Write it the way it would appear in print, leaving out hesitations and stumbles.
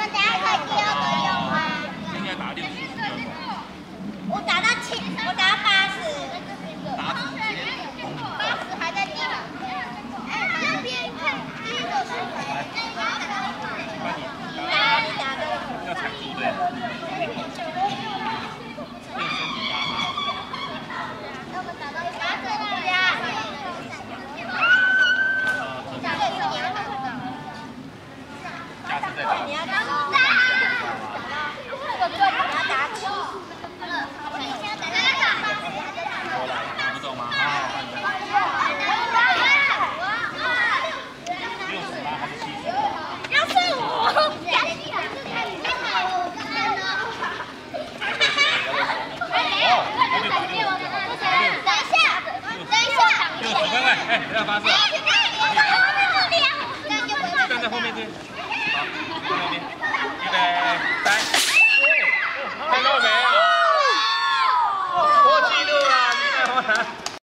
们等下可以第二个用吗？ 应该打60比较快。 我打到80。 打直接。 80还在地板。哎，那边看第一个是谁？ 要踩住对。下次再打。 你要打到这个对，你要打起。 打不中吗？60吗？还是70？ 要是我， 60分哎，不要发射。站在后面去。好，在后面。预备，3。看到没有？破纪录了，你看。